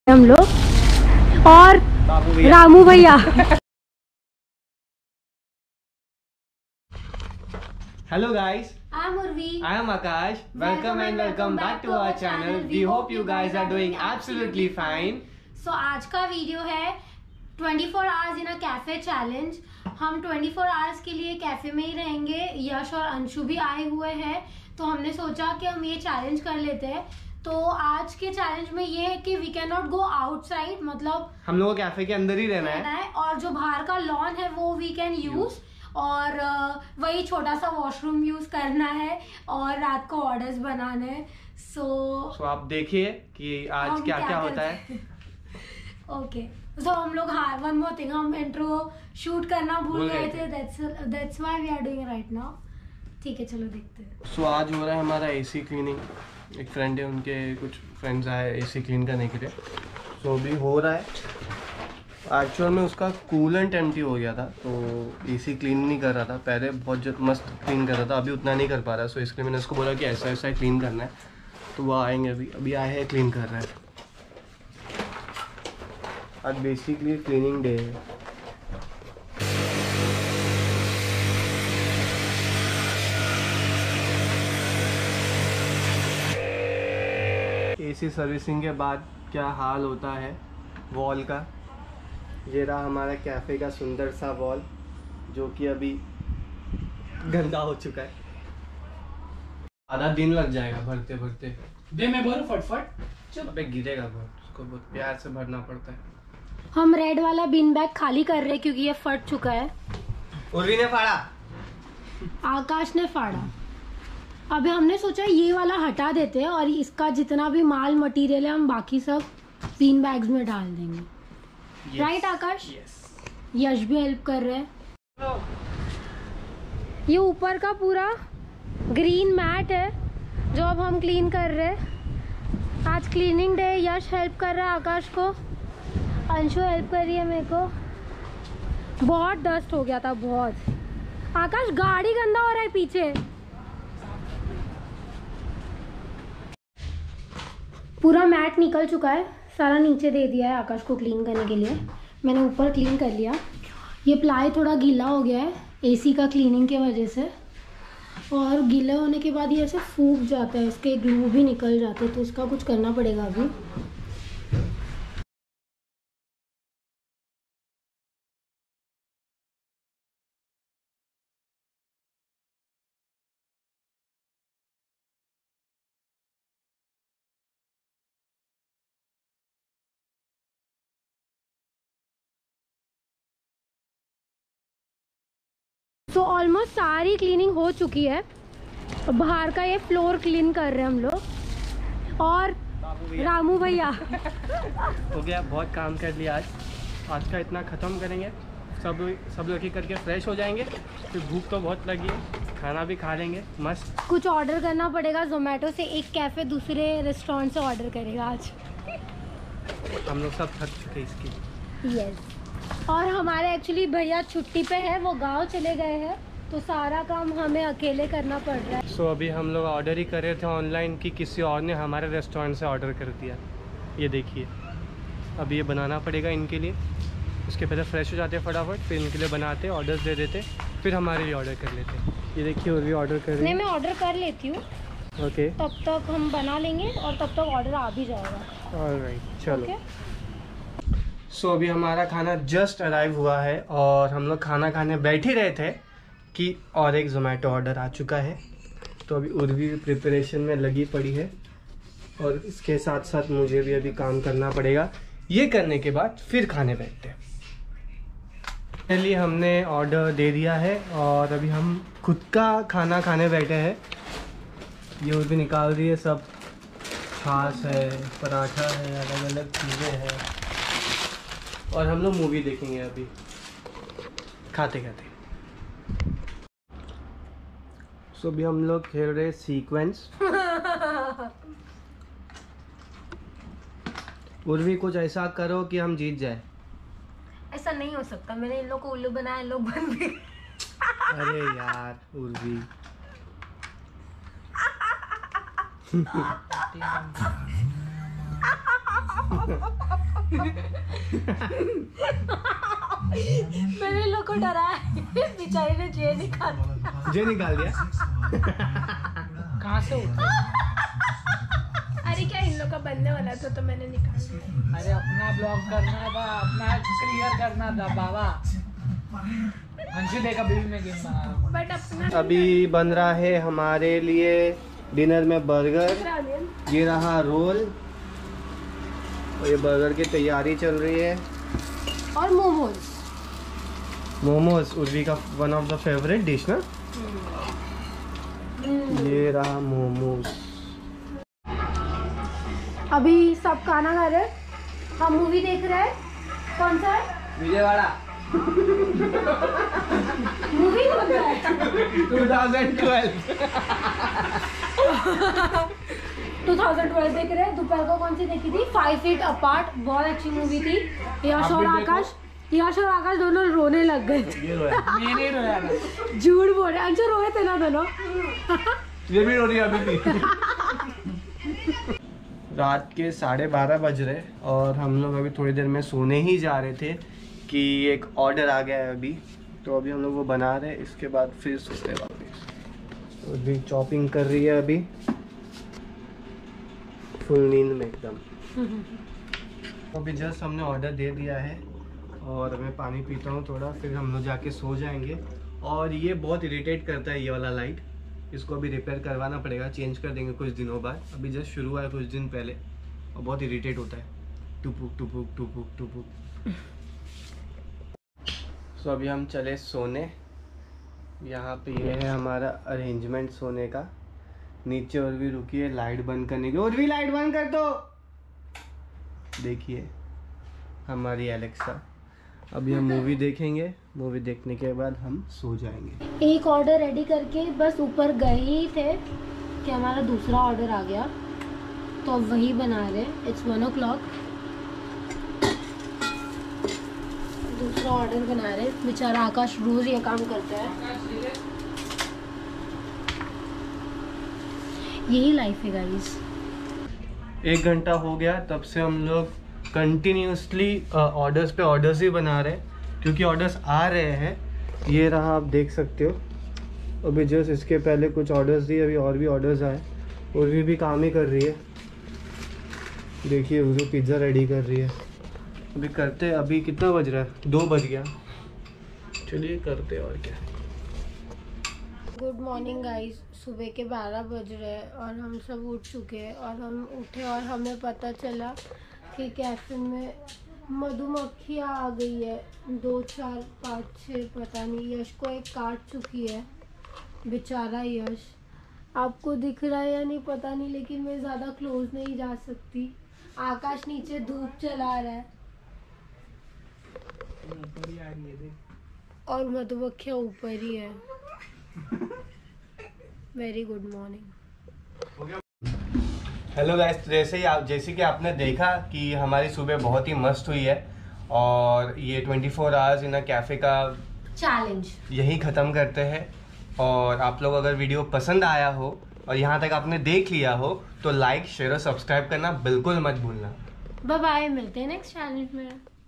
हम लोग और रामू भैया। Hello guys, I am Urvi. I am Akash. Welcome and welcome back to our channel. We hope you guys are doing absolutely fine. So आज का video है 24 hours in a cafe challenge. हम 24 hours के लिए cafe में ही रहेंगे। यश और अंशु भी आए हुए हैं, तो हमने सोचा कि हम ये चैलेंज कर लेते हैं। तो आज के चैलेंज में ये है कि we can not go outside, मतलब हम लोगों को कैफे के अंदर ही रहना है और जो बाहर का लॉन है वो वी कैन यूज, और वही छोटा सा वॉशरूम यूज करना है और रात को ऑर्डर्स बनाने हैं। सो आप देखिए कि आज क्या क्या होता है। ओके, सो हम लोग वन मोर थिंग, हम इंट्रो शूट करना भूल गए थे, that's why we are doing right now. ठीक है, चलो देखते हैं। सो आज हो रहा है हमारा एसी क्लीनिंग। एक फ्रेंड है, उनके कुछ फ्रेंड्स आए एसी क्लीन करने के लिए। सो अभी हो रहा है। एक्चुअल में उसका कूलेंट एम्प्टी हो गया था, तो एसी क्लीन नहीं कर रहा था। पहले बहुत मस्त क्लीन कर रहा था, अभी उतना नहीं कर पा रहा। सो इसलिए मैंने उसको बोला कि ऐसा ऐसा क्लीन करना है, तो वो आएंगे। अभी आए हैं, क्लीन कर रहे हैं। आज बेसिकली क्लीनिंग डे है। एसी सर्विसिंग के बाद क्या हाल होता है वॉल का। ये रहा हमारा कैफ़े का सुंदर सा वॉल, जो कि अभी गंदा हो चुका है। आधा दिन लग जाएगा भरते भरते। दे मैं भरूं फटफट। चलो पे गिरेगा बहुत, उसको बहुत प्यार से भरना पड़ता है। हम रेड वाला बिन बैग खाली कर रहे हैं क्योंकि ये फट चुका है। उर्वी ने फाड़ा, आकाश ने फाड़ा। अभी हमने सोचा ये वाला हटा देते हैं और इसका जितना भी माल मटेरियल है हम बाकी सब बिन बैग्स में डाल देंगे। राइट आकाश? यश भी हेल्प कर रहे हैं। ये ऊपर का पूरा ग्रीन मैट है जो अब हम क्लीन कर रहे हैं। आज क्लीनिंग डे। यश हेल्प कर रहा है आकाश को, अंशु हेल्प कर रही है मेरे को। बहुत डस्ट हो गया था, बहुत। आकाश गाड़ी गंदा हो रहा है पीछे। पूरा मैट निकल चुका है, सारा नीचे दे दिया है आकाश को क्लीन करने के लिए। मैंने ऊपर क्लीन कर लिया। ये प्लाई थोड़ा गीला हो गया है एसी का क्लीनिंग के वजह से, और गीला होने के बाद ये ऐसे फूक जाता है, इसके ग्लू भी निकल जाते हैं, तो इसका कुछ करना पड़ेगा अभी। तो ऑलमोस्ट सारी क्लीनिंग हो चुकी है। बाहर का ये फ्लोर क्लीन कर रहे हैं हम लोग, और रामू भैया हो गया। बहुत काम कर लिया आज का इतना ख़त्म करेंगे। सब लोग ही करके फ्रेश हो जाएंगे। फिर भूख तो बहुत लगी है, खाना भी खा लेंगे मस्त। कुछ ऑर्डर करना पड़ेगा जोमेटो से। एक कैफ़े दूसरे रेस्टोरेंट से ऑर्डर करेगा आज। हम लोग सब थक चुके इसकी। यस, और हमारे एक्चुअली भैया छुट्टी पे है, वो गांव चले गए हैं, तो सारा काम हमें अकेले करना पड़ रहा है। सो अभी हम लोग ऑर्डर ही कर रहे थे ऑनलाइन कि किसी और ने हमारे रेस्टोरेंट से ऑर्डर कर दिया। ये देखिए, अभी ये बनाना पड़ेगा इनके लिए। उसके पहले फ्रेश हो जाते फटाफट, फिर इनके लिए बनाते, ऑर्डर्स दे देते, फिर हमारे लिए ऑर्डर कर लेते। ये देखिए, और भी ऑर्डर कर रहे हैं। मैं ऑर्डर कर लेती हूँ। ओके, तब तक हम बना लेंगे और तब तक ऑर्डर आ भी जाएगा। ऑलराइट, चलो। सो अभी हमारा खाना जस्ट अराइव हुआ है और हम लोग खाना खाने बैठ ही रहे थे कि और एक जोमेटो ऑर्डर आ चुका है। तो अभी उर्वी प्रिपरेशन में लगी पड़ी है, और इसके साथ साथ मुझे भी अभी काम करना पड़ेगा। ये करने के बाद फिर खाने बैठते हैं। पहले हमने ऑर्डर दे दिया है और अभी हम खुद का खाना खाने बैठे हैं। ये उर्वी निकाल रही है सब। छाछ है, पराठा है, अलग अलग चीज़ें हैं, और हम लोग मूवी देखेंगे अभी खाते खाते। सो अभी हम लोग खेल रहे सीक्वेंस। उर्वी कुछ ऐसा करो कि हम जीत जाए। ऐसा नहीं हो सकता, मैंने इन लोग को उल्लू बनाया, लोग बन भी। अरे यार उर्वी। मेरे लोग को डराया, बेचारी ने जे निकाल दिया। कहाँ से उठा? अरे क्या इन लोग का बनने वाला था तो मैंने निकाल दिया। अरे अपना ब्लॉग करना था, अपना क्लियर करना था बाबा। अंशु देखा बीवी में गेम बना रहा हूँ। बट अपना अभी बन रहा है हमारे लिए डिनर में बर्गर, ये रहा रोल, और ये बर्गर की तैयारी चल रही है। और मोमोज उर्वी का one of the favourite dish ना। ये रहा मोमोज। अभी सब खाना खा रहे हैं, हम मूवी देख रहे हैं। कौन सा है? विजयवाड़ा मूवी कौन सा है? 2012 देख रहे हैं। दोपहर को कौन सी देखी थी? 5 फीट अपार्ट, बहुत अच्छी मूवी थी। यश और आकाश दोनों रोने लग गए थे। मैं नहीं रोया था। झूठ बोल रहे, अंशु रोए थे ना दोनों। ये भी हो रही है अभी भी। रात के 12:30 बज रहे और हम लोग अभी थोड़ी देर में सोने ही जा रहे थे कि एक ऑर्डर आ गया है अभी, तो अभी हम लोग वो बना रहे हैं, इसके बाद फिर सोते वापस। तो अभी चॉपिंग कर रही है अभी, फुल नींद में एकदम। अभी जस्ट हमने ऑर्डर दे दिया है और मैं पानी पीता हूँ थोड़ा, फिर हम लोग जाके सो जाएंगे। और ये बहुत इरिटेट करता है ये वाला लाइट, इसको अभी रिपेयर करवाना पड़ेगा, चेंज कर देंगे कुछ दिनों बाद। अभी जस्ट शुरू हुआ है कुछ दिन पहले और बहुत इरिटेट होता है, टुपुक टुपुक टुपुक टुपुक। सो अभी हम चले सोने। यहाँ पे ये है हमारा अरेंजमेंट सोने का। नीचे और भी रुकी है लाइट बंद करने की, और भी लाइट बंद कर दो। देखिए हमारी एलेक्सा। अभी हम मूवी देखेंगे, मूवी देखने के बाद हम सो जाएंगे। एक ऑर्डर रेडी करके बस ऊपर गए ही थे कि हमारा दूसरा ऑर्डर आ गया, तो अब वही बना रहे। इट्स 1 o'clock, दूसरा ऑर्डर बना रहे। बेचारा आकाश रोज ये काम करता है। यही लाइफ है गाइस। 1 घंटा हो गया तब से हम लोग कंटिन्यूसली ऑर्डर्स पे ऑर्डर्स ही बना रहे हैं, क्योंकि ऑर्डर्स आ रहे हैं। ये रहा, आप देख सकते हो। अभी जस्ट इसके पहले कुछ ऑर्डर्स दिए, अभी और भी ऑर्डर्स आए। उर्वी भी काम ही कर रही है, देखिए उर्वी पिज़्ज़ा रेडी कर रही है। अभी करते, अभी कितना बज रहा है? 2 बज गया। चलिए करते और क्या। Good morning guys. सुबह के 12 बज रहे हैं और हम सब उठ चुके हैं। और हम उठे और हमें पता चला कि कैफे में मधुमक्खियाँ आ गई है, 2, 4, 5, 6 पता नहीं। यश को एक काट चुकी है, बेचारा यश। आपको दिख रहा है या नहीं पता नहीं, लेकिन मैं ज़्यादा क्लोज नहीं जा सकती। आकाश नीचे धूप चला रहा है और मधुमक्खियाँ ऊपर ही है। Very good morning. Hello guys, जैसे कि आपने देखा कि हमारी सुबह बहुत ही मस्त हुई है और ये 24 आवर्स इन अ कैफ़े का चैलेंज यही ख़त्म करते हैं। और आप लोग अगर वीडियो पसंद आया हो और यहाँ तक आपने देख लिया हो तो लाइक, शेयर और सब्सक्राइब करना बिल्कुल मत भूलना। बाय बाय, मिलते हैं नेक्स्ट चैलेंज में।